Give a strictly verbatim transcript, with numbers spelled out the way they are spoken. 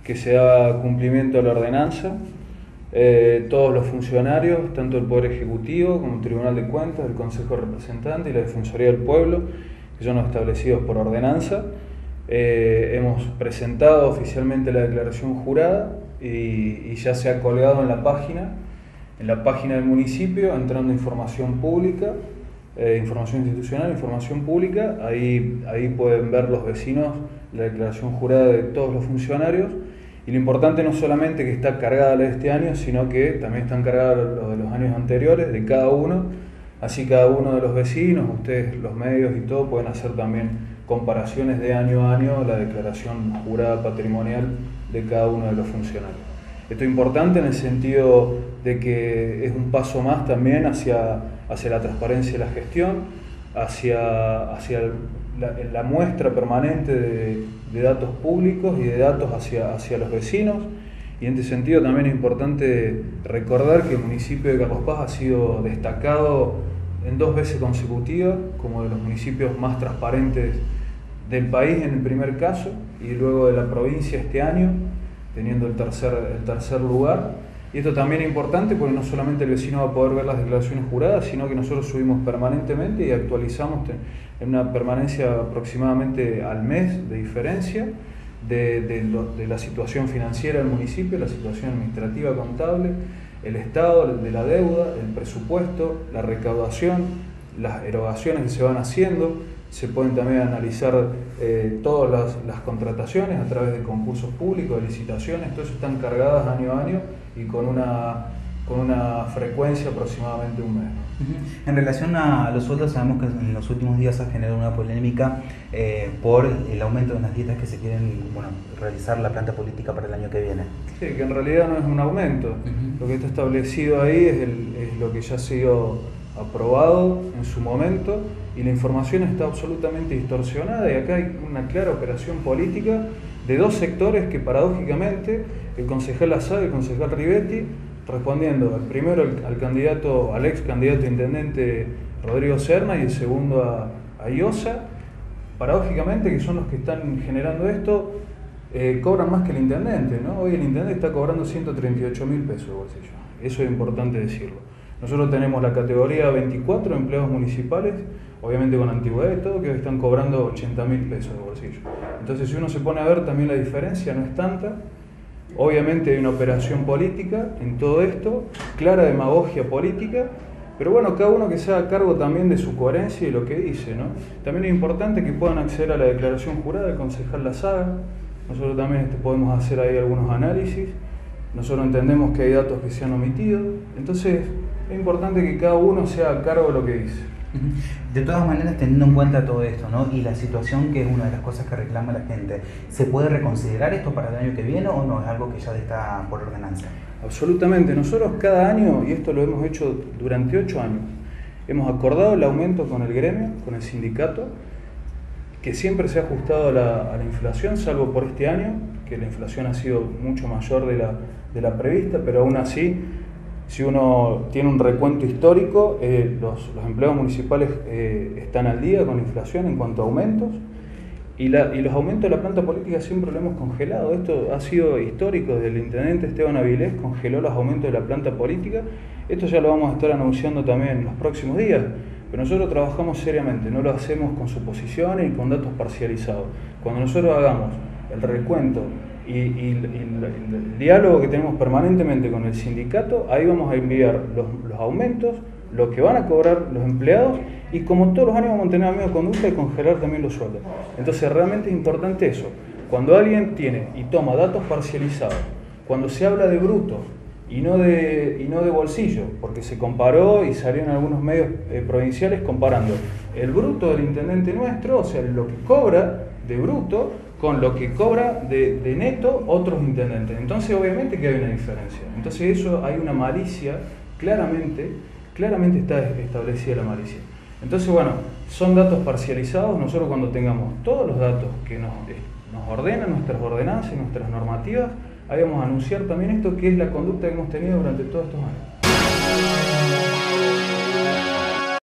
que se haga cumplimiento a la ordenanza. Eh, todos los funcionarios, tanto el Poder Ejecutivo como el Tribunal de Cuentas, el Consejo de Representantes y la Defensoría del Pueblo, que son los establecidos por ordenanza, eh, hemos presentado oficialmente la declaración jurada y, y ya se ha colgado en la página, en la página del municipio, entrando información pública, eh, información institucional, información pública, ahí, ahí pueden ver los vecinos la declaración jurada de todos los funcionarios. Y lo importante no solamente que está cargada la de este año, sino que también están cargadas los de los años anteriores, de cada uno. Así cada uno de los vecinos, ustedes, los medios y todo, pueden hacer también comparaciones de año a año la declaración jurada patrimonial de cada uno de los funcionarios. Esto es importante en el sentido de que es un paso más también hacia, hacia la transparencia de la gestión, hacia, hacia el, la, la muestra permanente de, de datos públicos y de datos hacia, hacia los vecinos. Y en este sentido también es importante recordar que el municipio de Carlos Paz ha sido destacado en dos veces consecutivas como de los municipios más transparentes del país en el primer caso, y luego de la provincia este año, teniendo el tercer, el tercer lugar. Y esto también es importante porque no solamente el vecino va a poder ver las declaraciones juradas, sino que nosotros subimos permanentemente y actualizamos en una permanencia aproximadamente al mes de diferencia de, de, lo, de la situación financiera del municipio, la situación administrativa contable, el estado de la deuda, el presupuesto, la recaudación, las erogaciones que se van haciendo. Se pueden también analizar eh, todas las, las contrataciones a través de concursos públicos, de licitaciones, todo eso están cargadas año a año y con una, con una frecuencia aproximadamente un mes. Uh-huh. En relación a los sueldos, sabemos que en los últimos días ha generado una polémica eh, por el aumento de las dietas que se quieren bueno, realizar la planta política para el año que viene. Sí, que en realidad no es un aumento. Uh-huh. Lo que está establecido ahí es, el, es lo que ya ha sido aprobado en su momento, y la información está absolutamente distorsionada, y acá hay una clara operación política de dos sectores que paradójicamente, el concejal Azad y el concejal Rivetti, respondiendo al primero al, al candidato, al ex candidato a intendente Rodrigo Serna y el segundo a, a Iosa, paradójicamente que son los que están generando esto, eh, cobran más que el intendente, ¿no? Hoy el intendente está cobrando ciento treinta y ocho mil pesos de bolsillo, eso es importante decirlo. Nosotros tenemos la categoría veinticuatro empleados municipales, obviamente con antigüedad y todo, que hoy están cobrando ochenta mil pesos de bolsillo. Entonces, si uno se pone a ver también la diferencia, no es tanta. Obviamente hay una operación política en todo esto, clara demagogia política, pero bueno, cada uno que se haga cargo también de su coherencia y lo que dice, ¿no? También es importante que puedan acceder a la declaración jurada del concejal Lazaga. Nosotros también este, podemos hacer ahí algunos análisis. Nosotros entendemos que hay datos que se han omitido. Entonces, es importante que cada uno se haga cargo de lo que dice. De todas maneras, teniendo en cuenta todo esto, ¿no? Y la situación, que es una de las cosas que reclama la gente, ¿se puede reconsiderar esto para el año que viene o no? ¿Es algo que ya está por ordenanza? Absolutamente. Nosotros cada año, y esto lo hemos hecho durante ocho años, hemos acordado el aumento con el gremio, con el sindicato, que siempre se ha ajustado a la, a la inflación, salvo por este año, que la inflación ha sido mucho mayor de la, de la prevista, pero aún así, si uno tiene un recuento histórico, eh, los, los empleados municipales eh, están al día con la inflación en cuanto a aumentos, y, la, y los aumentos de la planta política siempre lo hemos congelado. Esto ha sido histórico, desde el intendente Esteban Avilés congeló los aumentos de la planta política. Esto ya lo vamos a estar anunciando también en los próximos días, pero nosotros trabajamos seriamente, no lo hacemos con suposiciones y con datos parcializados. Cuando nosotros hagamos el recuento y, y, y el, el diálogo que tenemos permanentemente con el sindicato, ahí vamos a enviar los, los aumentos, lo que van a cobrar los empleados, y como todos los años vamos a tener la misma conducta y congelar también los sueldos. Entonces realmente es importante eso. Cuando alguien tiene y toma datos parcializados, cuando se habla de bruto y no de, y no de bolsillo, porque se comparó y salió en algunos medios eh, provinciales comparando el bruto del intendente nuestro, o sea, lo que cobra de bruto, con lo que cobra de, de neto otros intendentes. Entonces obviamente que hay una diferencia. Entonces eso, hay una malicia, claramente, claramente está establecida la malicia. Entonces bueno, son datos parcializados. Nosotros cuando tengamos todos los datos que nos, nos ordenan nuestras ordenanzas y nuestras normativas, ahí vamos a anunciar también esto, que es la conducta que hemos tenido durante todos estos años.